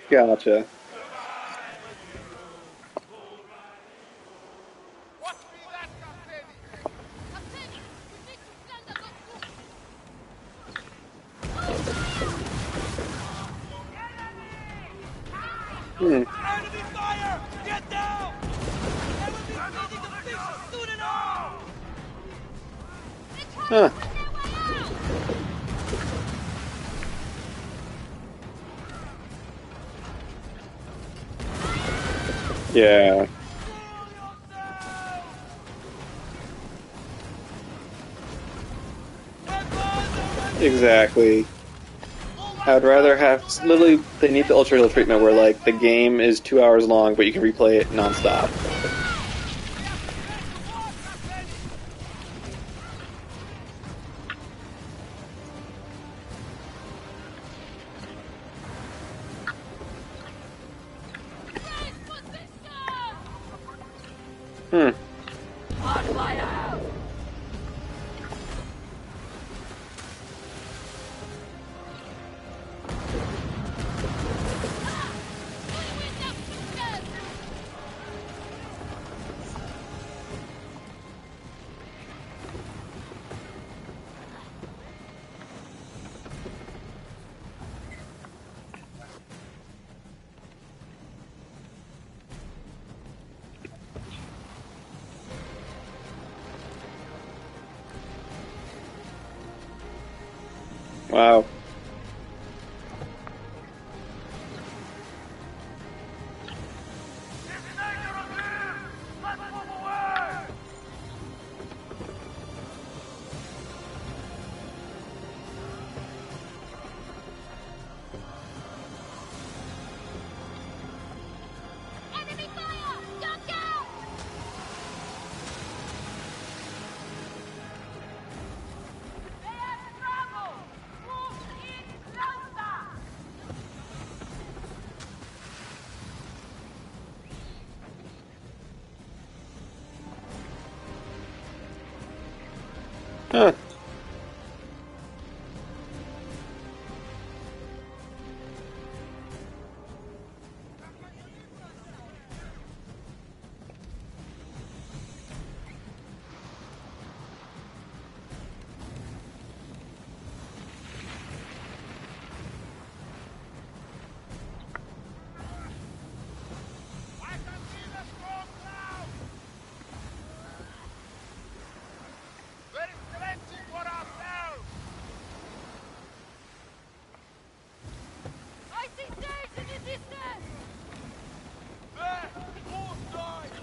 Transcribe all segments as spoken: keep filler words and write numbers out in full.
Gotcha. Hmm. Enemy fire! Get down! Enemy feeding the fish soon enough! Huh. Yeah, Fool yourself! Weapons are ready! exactly. All I would rather weapons have to literally me! they need the ultra heal treatment where like the game is two hours long, but you can replay it nonstop. We have to get to work, Captain! Hmm. On fire! Wow. It's dangerous here! Let's move away! They have traveled! Move in closer! Huh. I can see the storm cloud! We're stretching for ourselves! I see sails in the distance! There! All sides!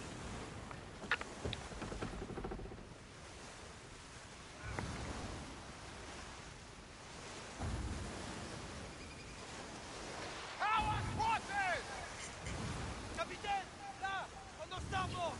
Power quarters! Capitaine! Là! On nos starboard!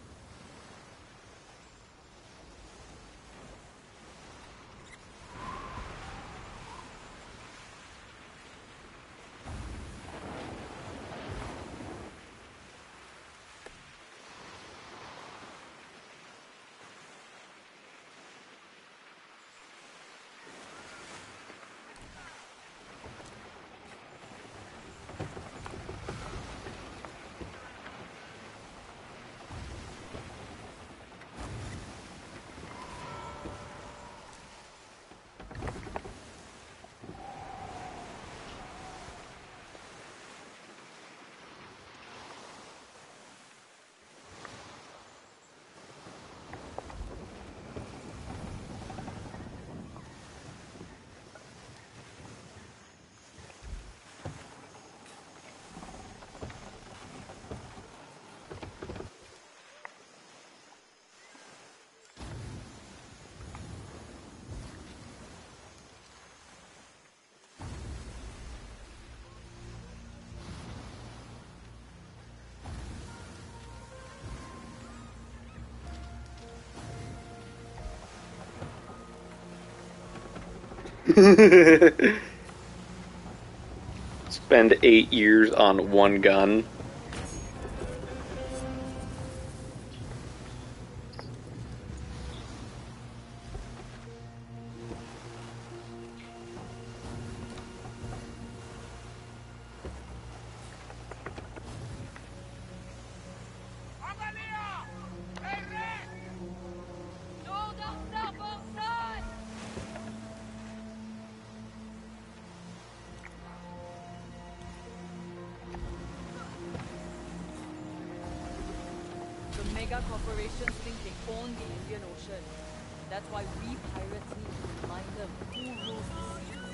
Spend eight years on one gun. mega corporations think they own the Indian Ocean. That's why we pirates need to remind them who rules the seas.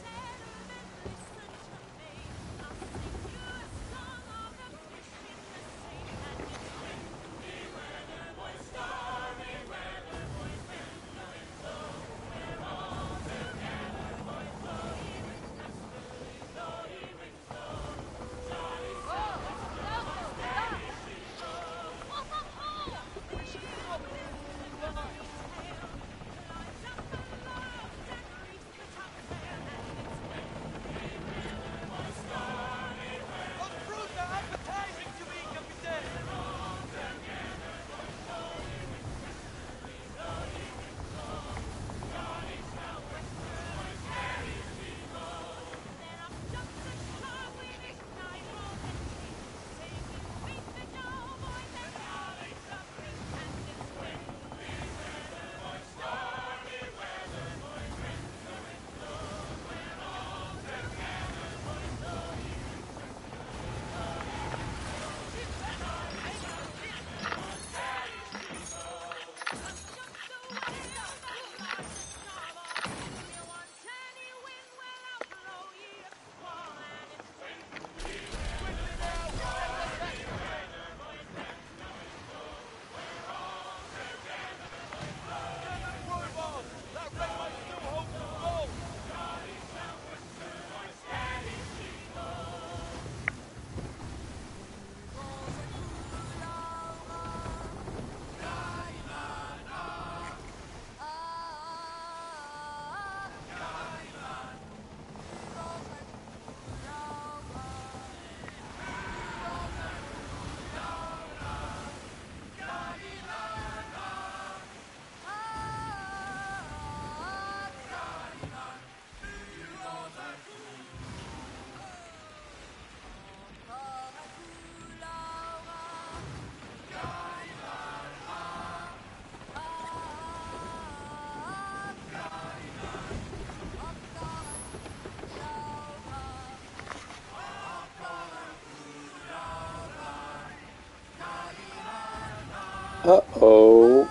Those fruits are appetizing to me, Captain! Rowboat! That railway still holds the gold! Uh-oh.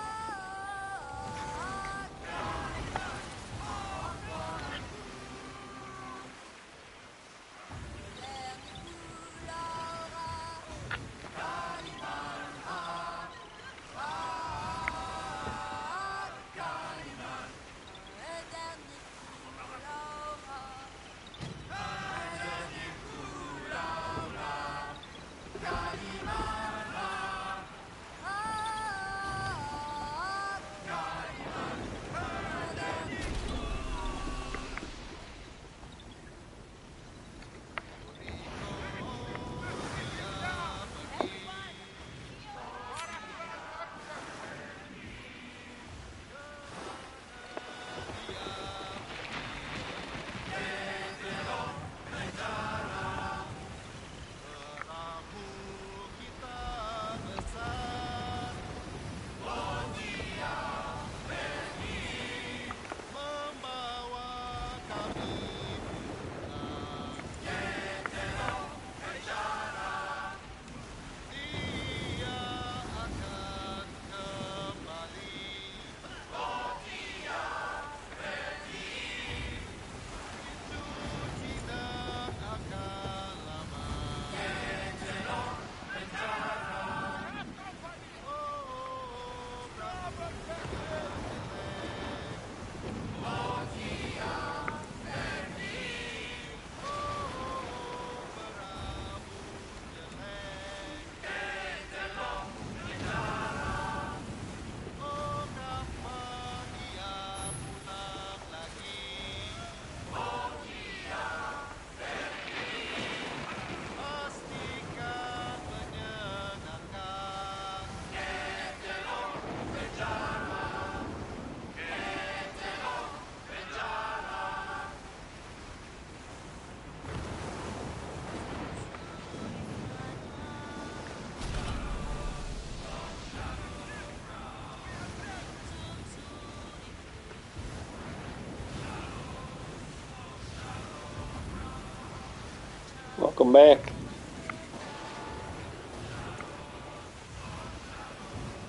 Welcome back.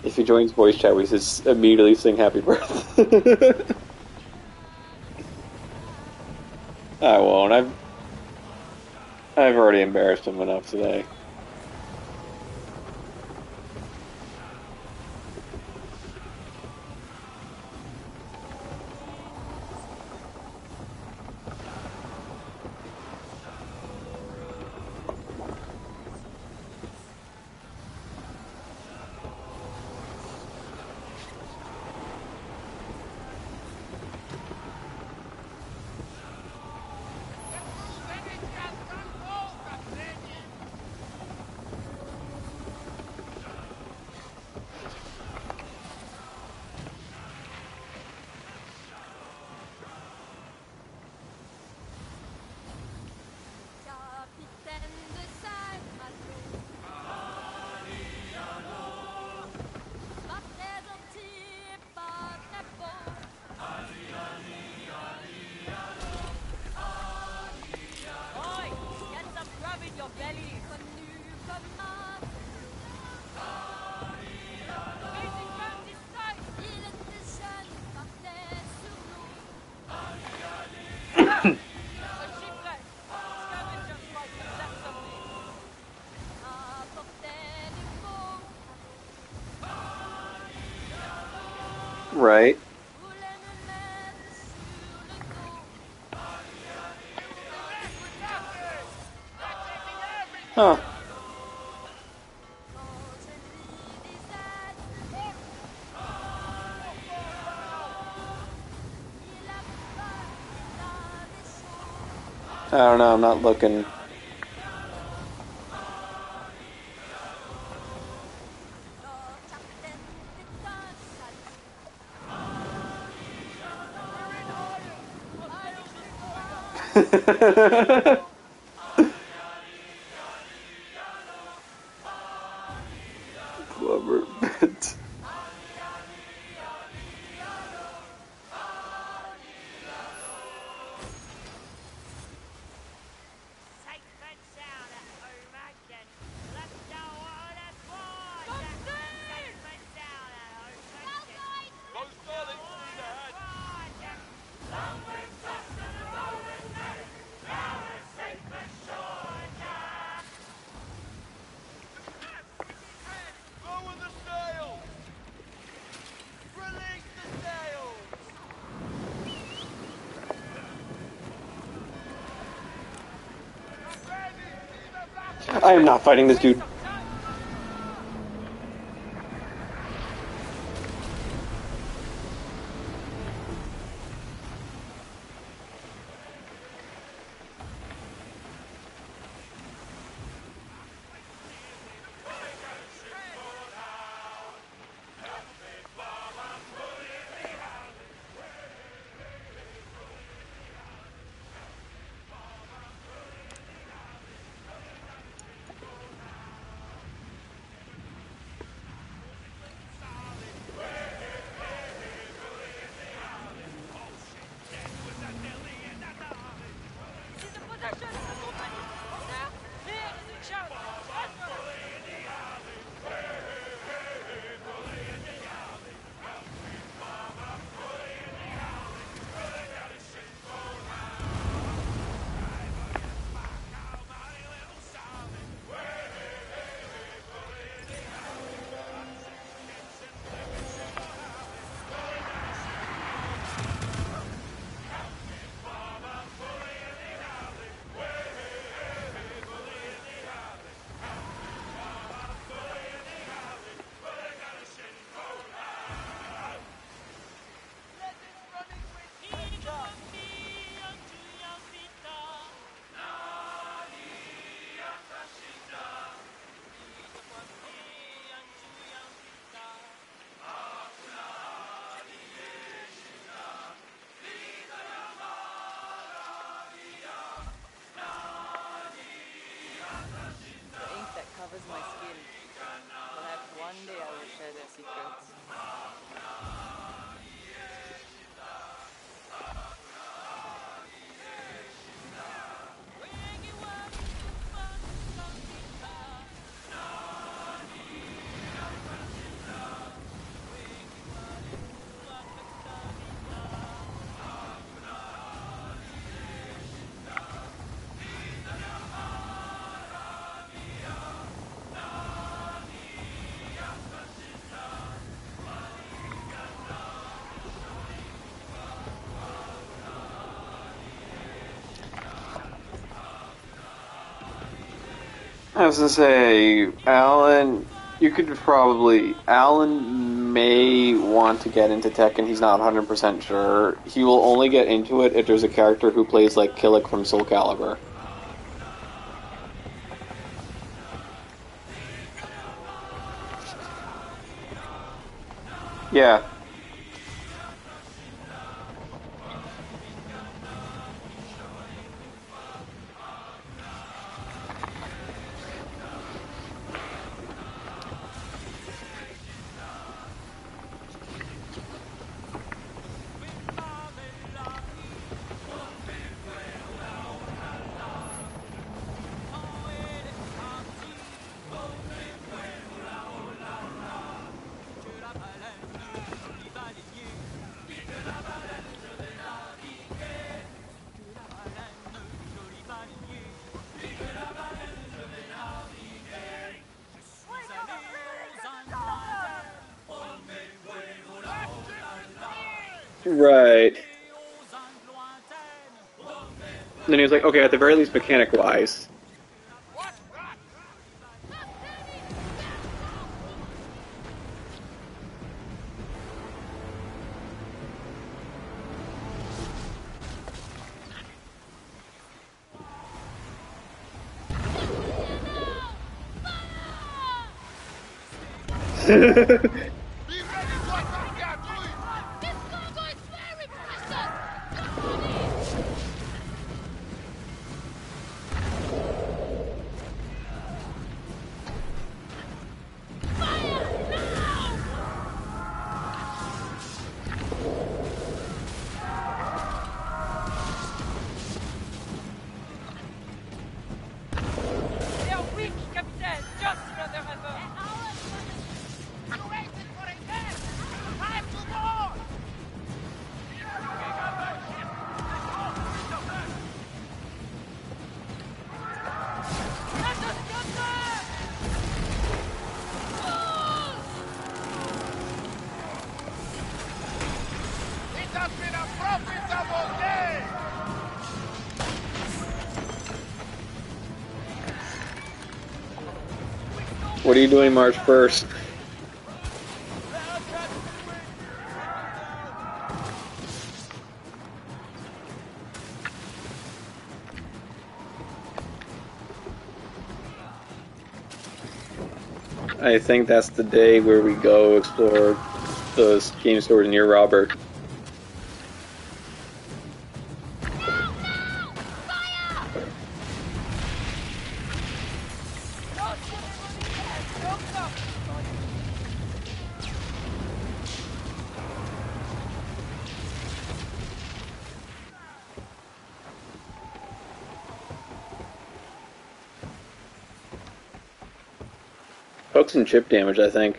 If he joins voice chat, we just immediately sing happy birthday. I won't. I've I've already embarrassed him enough today. Right. Huh. I don't know, I'm not looking. Clever bit. Lower the sails! Release the sails! I am not fighting this dude. I was gonna say, Alan, you could probably. Alan may want to get into Tekken, he's not one hundred percent sure. He will only get into it if there's a character who plays like Killick from Soul Calibur. Yeah. Right. And then he was like, okay, at the very least, mechanic-wise. They are weak, Capitaine! Just run their effort! You waited for a test! Time to board! Let us get there! It has been a profitable day! What are you doing March first? I think that's the day where we go explore those game stores near Robert. Took some chip damage, I think.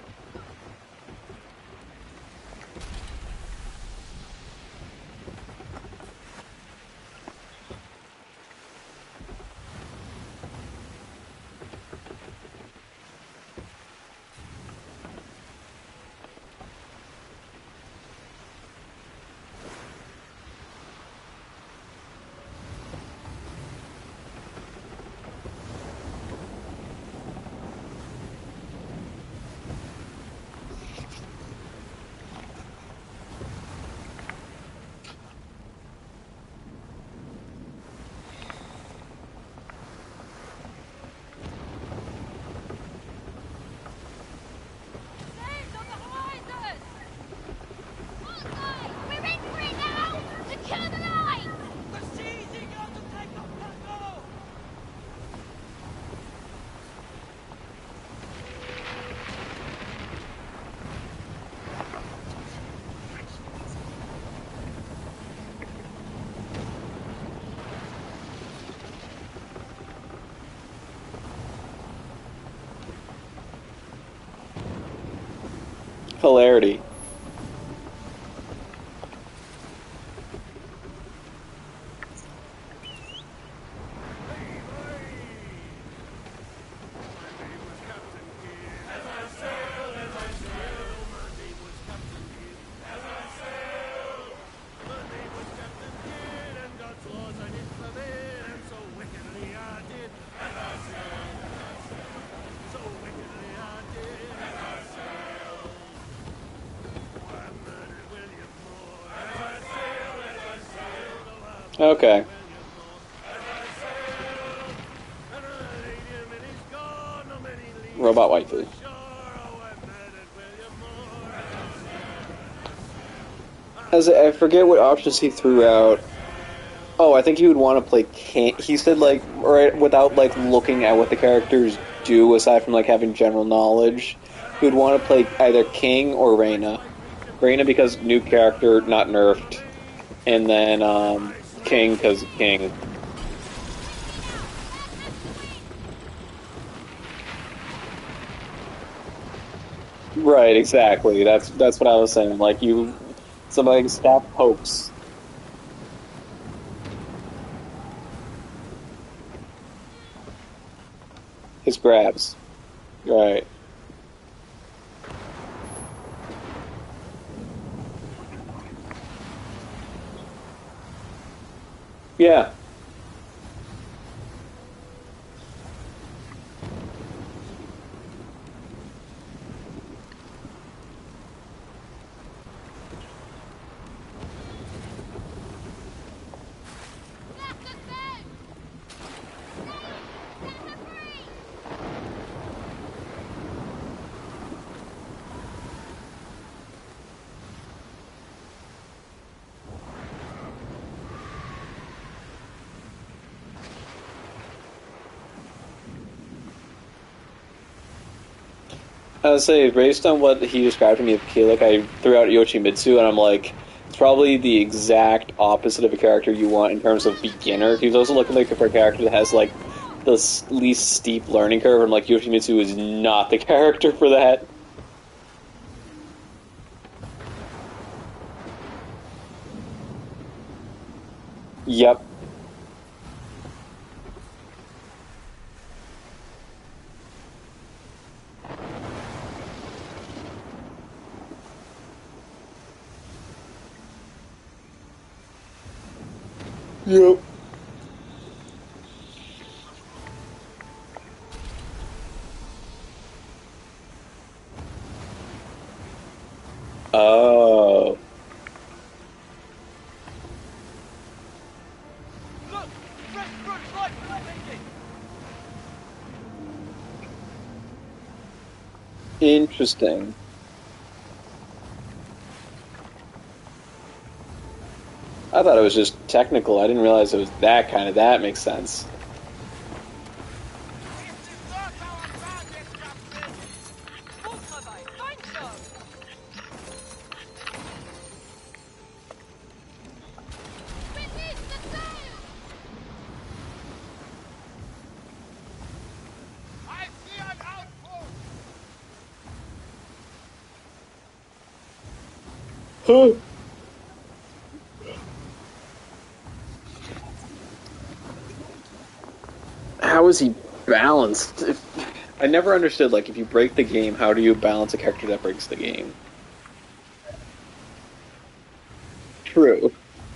Hilarity. Okay. Robot waifu. As I I forget what options he threw out. Oh, I think he would want to play King. He said like right without like looking at what the characters do aside from like having general knowledge. He would want to play either King or Reina. Reina because new character, not nerfed, and then um, King because King. Right, exactly. That's that's what I was saying. Like you, somebody staff pokes his grabs. Right. Yeah. I would say, based on what he described to me of Keelik, I threw out Yoshimitsu, and I'm like, it's probably the exact opposite of a character you want in terms of beginner. He's also looking like for a character that has like the least steep learning curve, and like Yoshimitsu is not the character for that. Yep. Yep. Oh. Look! Fresh fruit right for the making! Interesting. I thought it was just technical. I didn't realize it was that kind of. That makes sense. This is not our target, Captain! Bullseye, find some! Release the sail! I see an outpost! Huh. How is he balanced? If, I never understood, like, if you break the game, how do you balance a character that breaks the game? True.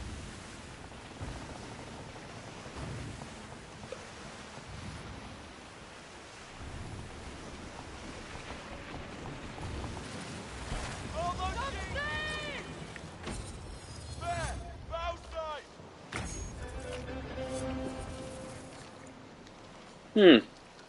Almost there! There! Bow side! Hmm.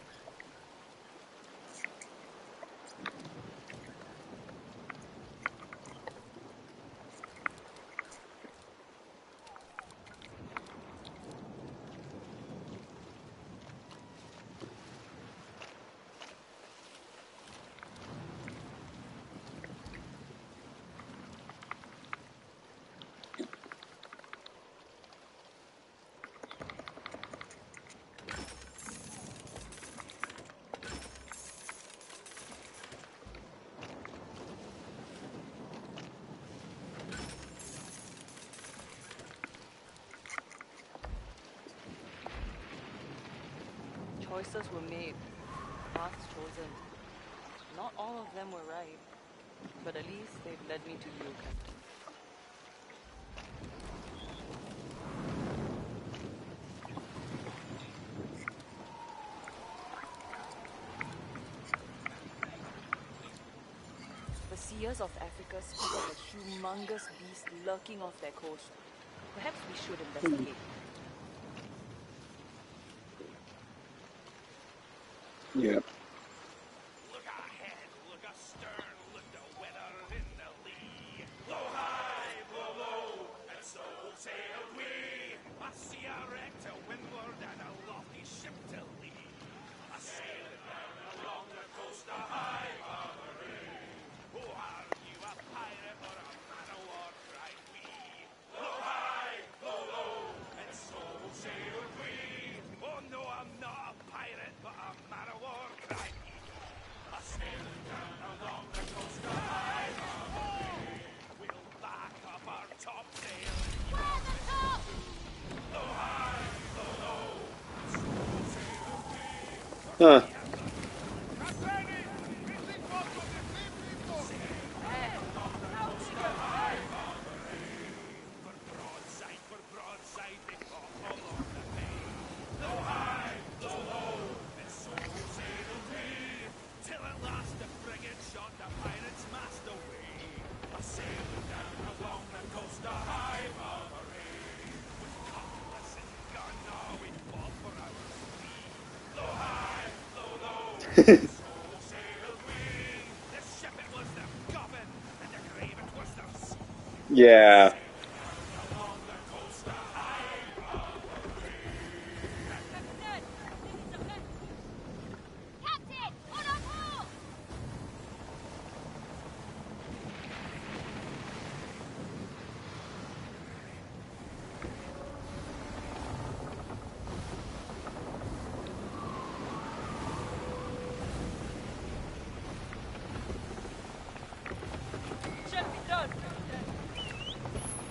Choices were made, paths chosen. Not all of them were right, but at least they've led me to you, Captain. The seers of Africa speak of a humongous beast lurking off their coast. Perhaps we should investigate. Yeah. Look ahead, look astern, look the weather in the lee. Blow high, blow low, and so sailed we. I see a wreck to windward and a lofty ship to lee. I sailed down along the coast of High Barbary. Oh, are you a pirate or a man of war? Cried we. Blow high, blow low, and so sailed we. Oh no, I'm not a pirate, but a man of war. Cried we. I sailed down along the coast of High Barbary. We'll back up our topsail. Where's the top? Blow high, blow low, and so sailed we. Huh. For broadside, for broadside, they fought along the bay. Blow high, blow low, and so sailed we. Till at last the frigate shot the pirate's mast away. I sailed down along the coast of High Barbary. With cutlass and gun, oh, we fought for our fee. Blow high, blow low, and so sailed we. The ship it was the Govan, and the grave it was the sea. Yeah. Along the coast of High Barbary. Captain! This is the best. Captain! On our board! Shall be done, Captain.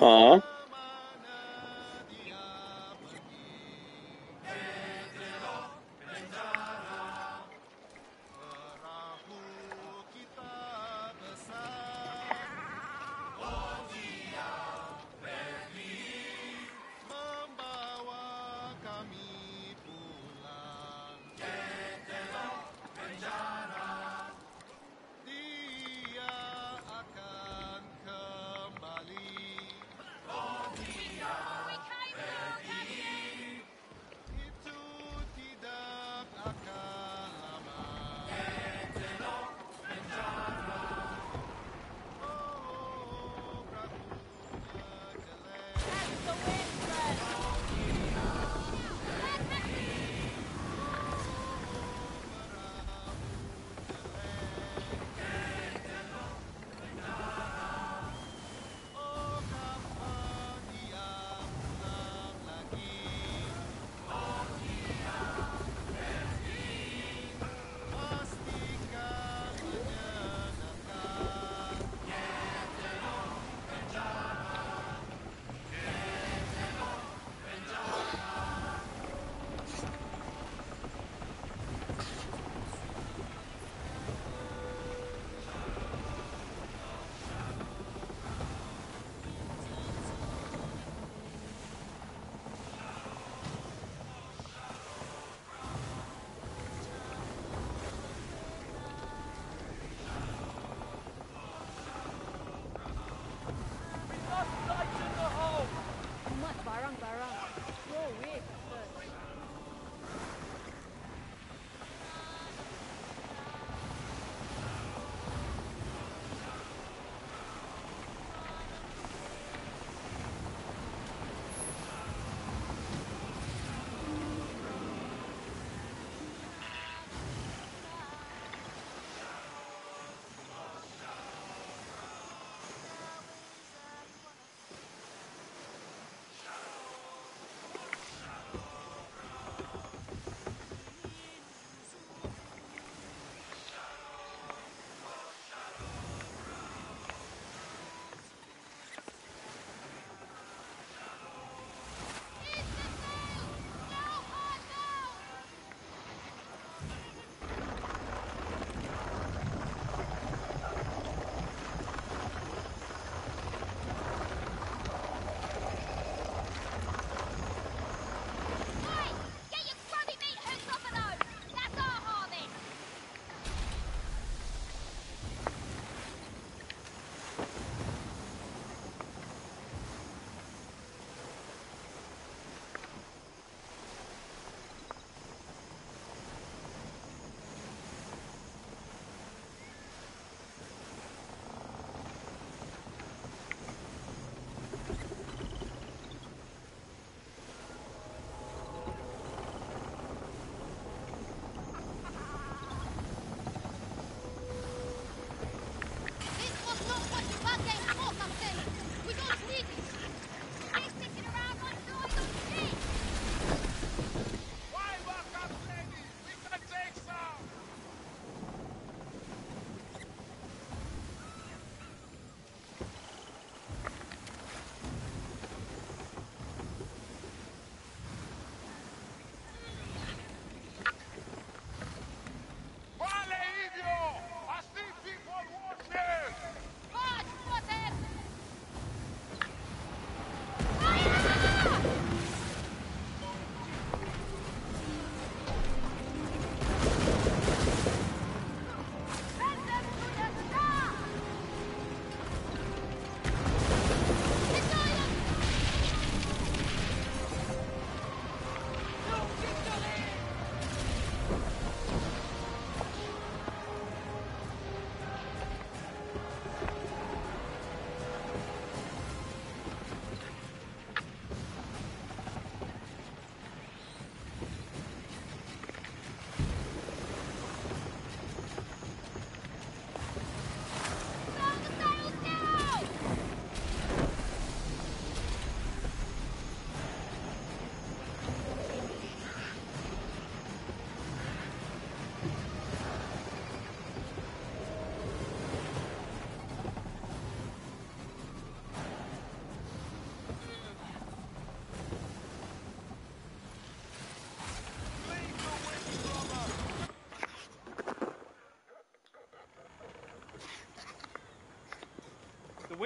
Huh?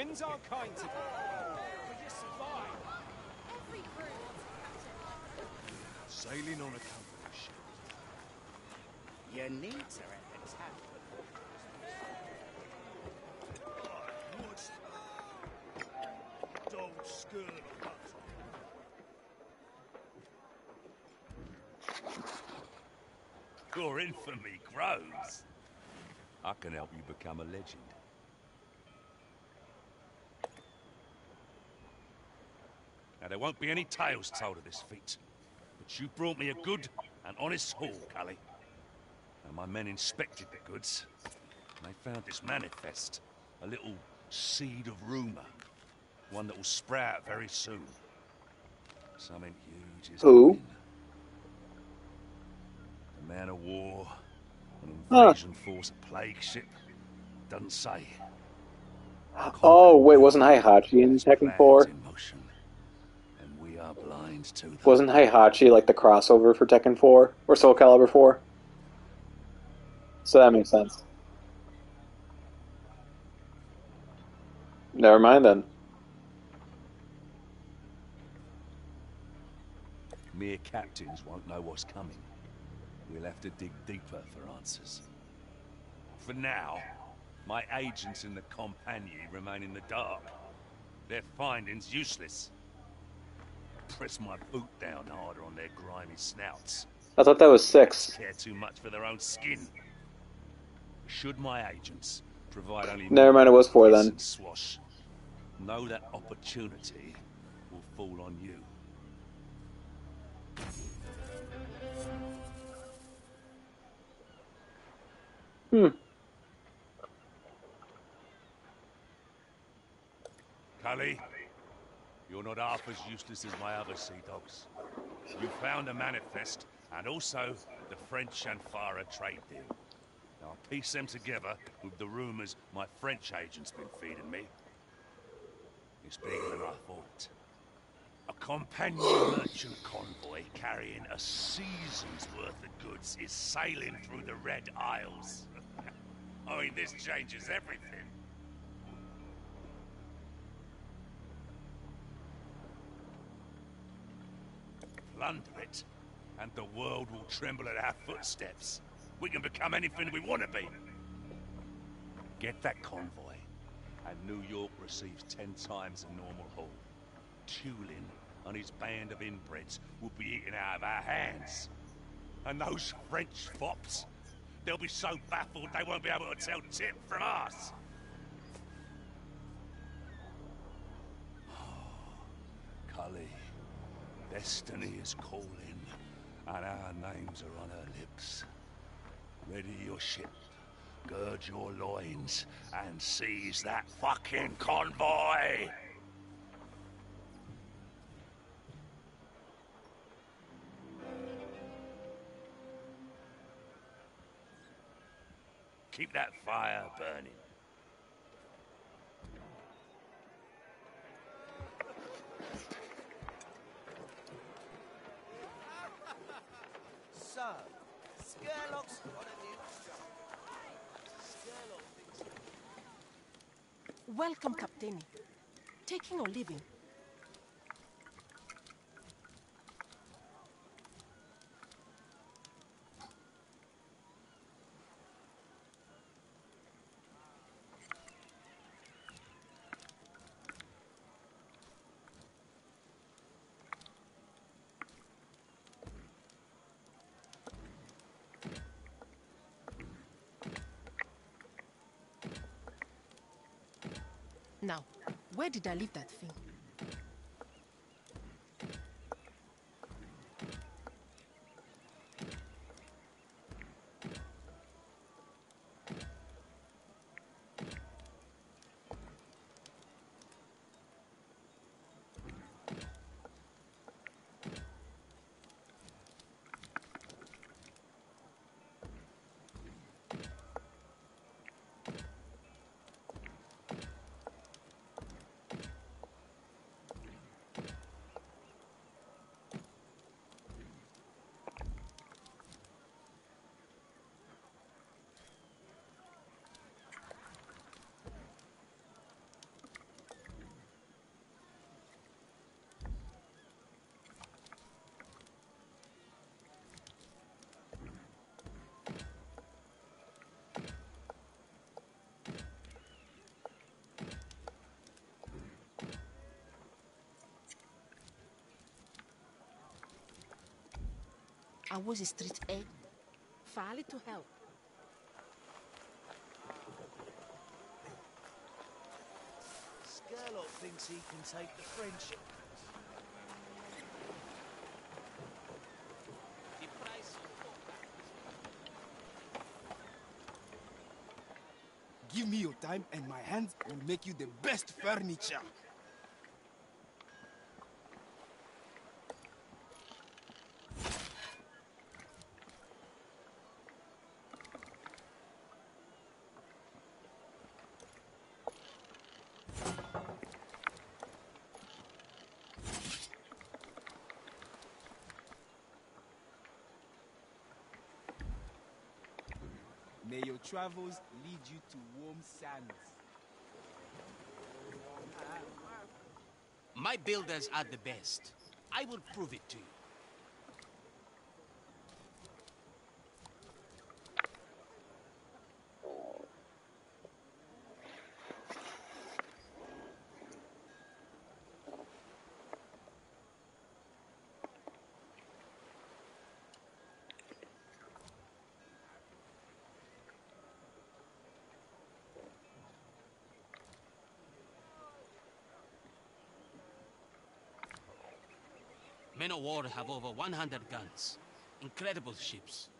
Things aren't kind today. But you survive. Every crew wants a captain. Sailing on a company ship. Your needs are at the top. What's... Don't skirt on us. Your infamy grows. I can help you become a legend. Now, there won't be any tales told of this feat, but you brought me a good and honest haul, Cully. And my men inspected the goods, and they found this manifest, a little seed of rumour, one that will sprout very soon. Something huge is Who? coming. A man of war, an Huh. invasion force, a plague ship. Doesn't say. Oh, wait, wasn't Heihachi in Tekken Plans four? in motion, and we are blind to them. Wasn't Heihachi like the crossover for Tekken four? Or Soul Calibur four? So that makes sense. Never mind then. Mere captains won't know what's coming. We'll have to dig deeper for answers. For now, my agents in the Compagnie remain in the dark. Their findings useless. Press my boot down harder on their grimy snouts. I thought that was six. Care too much for their own skin. Should my agents provide only Never mind, it was four then. decent swash, know that opportunity will fall on you. Hmm. Cully, you're not half as useless as my other sea dogs. You found a manifest, and also the French and Farah trade deal. Now I'll piece them together with the rumors my French agent's been feeding me. It's bigger than I thought. A companion merchant convoy carrying a season's worth of goods is sailing through the Red Isles. I mean, this changes everything. Plunder it, and the world will tremble at our footsteps. We can become anything we want to be. Get that convoy, and New York receives ten times the normal haul. Tulin and his band of inbreds will be eaten out of our hands. And those French fops, they'll be so baffled they won't be able to tell tip from us. Cully, destiny is calling, and our names are on her lips. Ready your ship, gird your loins, and seize that fucking convoy! Keep that fire burning. So, Skerlock's got a new job. Skerlock thinks... Welcome, Captain. Taking or leaving? Now, where did I leave that thing? I was a street egg. Fairly to hell. Skerlock thinks he can take the French. Give me your time and my hands will make you the best furniture. May your travels lead you to warm sands. My builders are the best. I will prove it to you. Men of war have over one hundred guns. Incredible ships.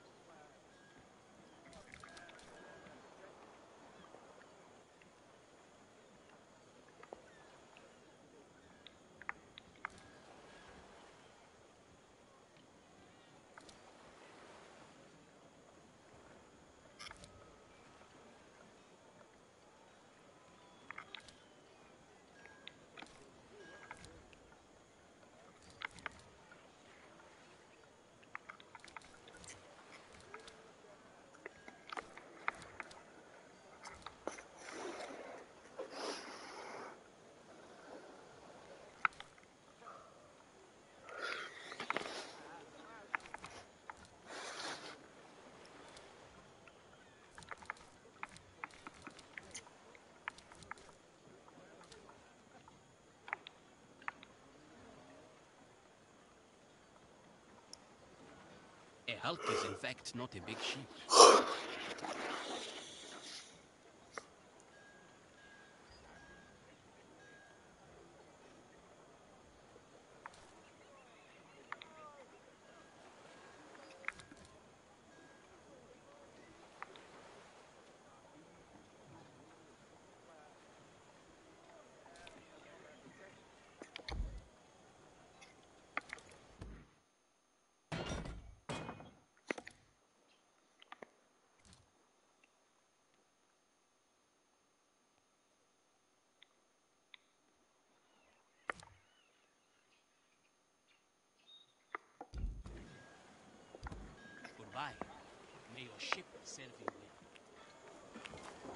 A hulk is in fact not a big ship. Goodbye. May your ship serve you well.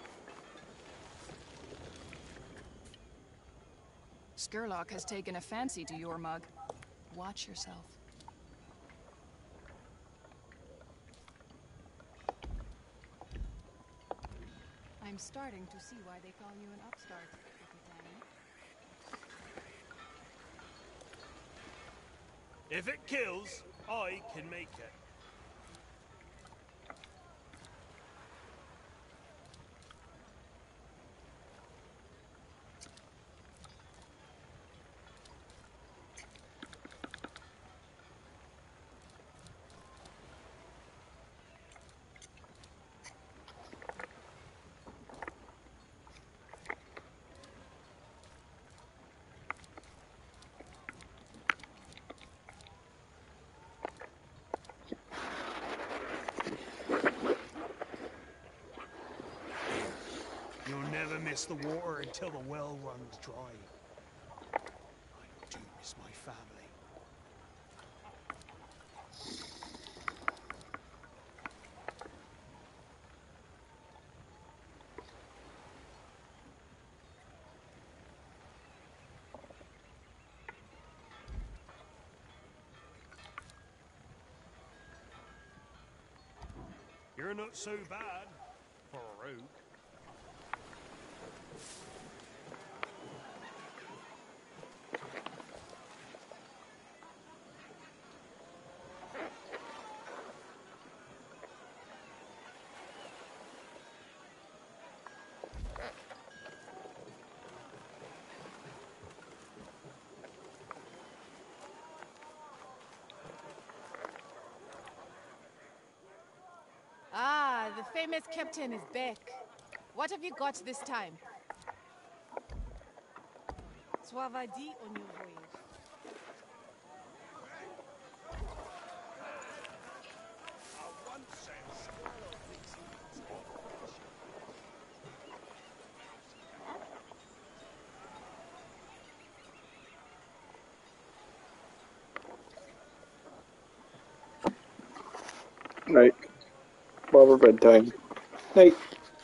Skurlock has taken a fancy to your mug. Watch yourself. I'm starting to see why they call you an upstart, Capitani. If it kills, I can make it. You'll never miss the water until the well runs dry. I do miss my family. You're not so bad for a rogue. famous captain is back. What have you got this time? Soivadi on your voyage. I once said Squirrel thinks he can take friendship. Night. Barber bedtime. Night.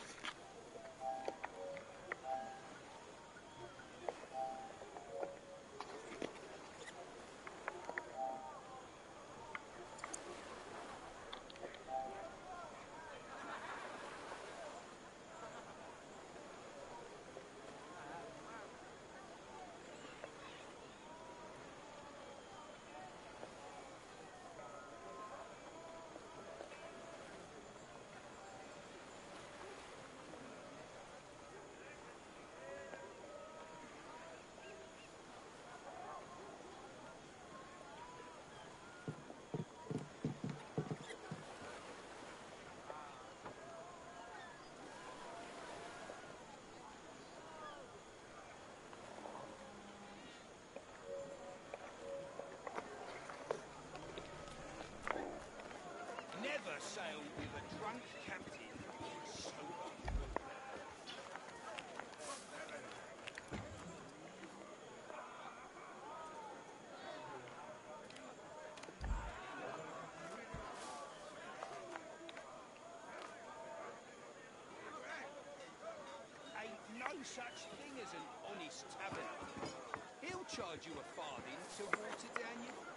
Never sail with a drunk captain who's sober. Ain't no such thing as an honest taverner. He'll charge you a farthing to water down your